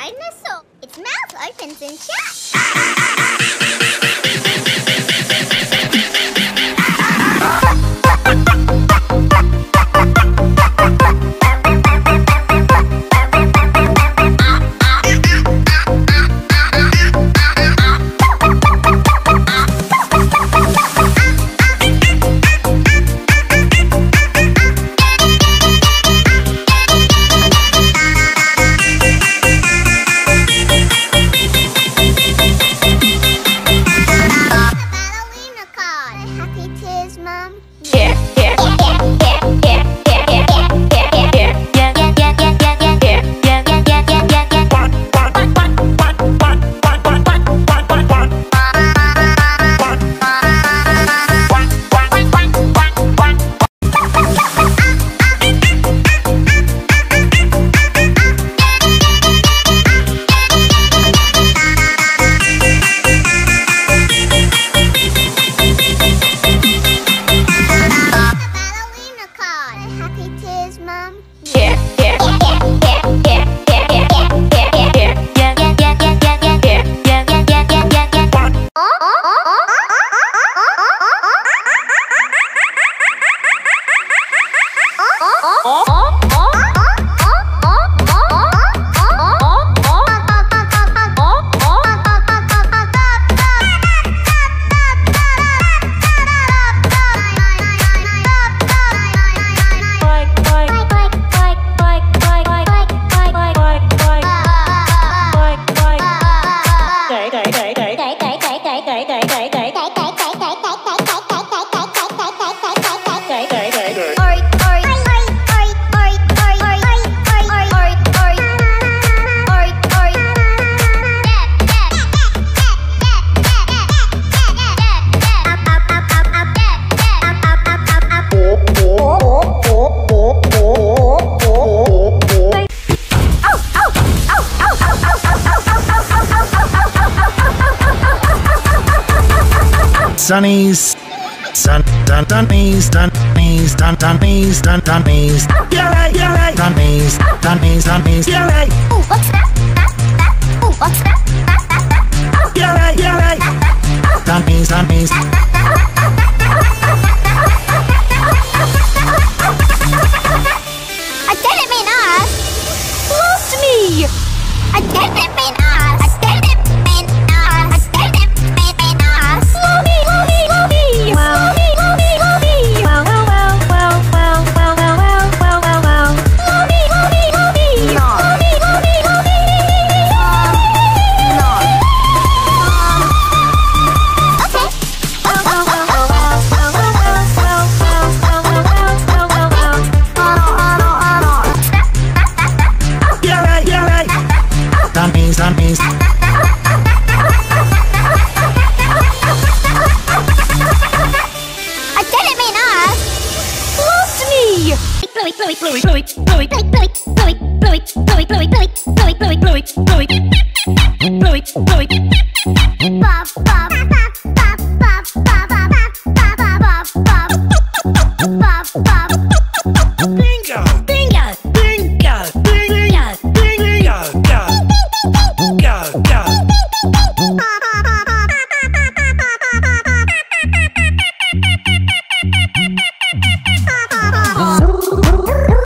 dinosaur. Its mouth opens and shuts. Sunnies, Dunnies, you're right, Dunnies, you're right. Ooh, what's that? Ooh, what's that? You're right, Dunnies. I didn't mean us. Lost me. I didn't mean us. Dunnies. I didn't mean us. Lost me. Bluey.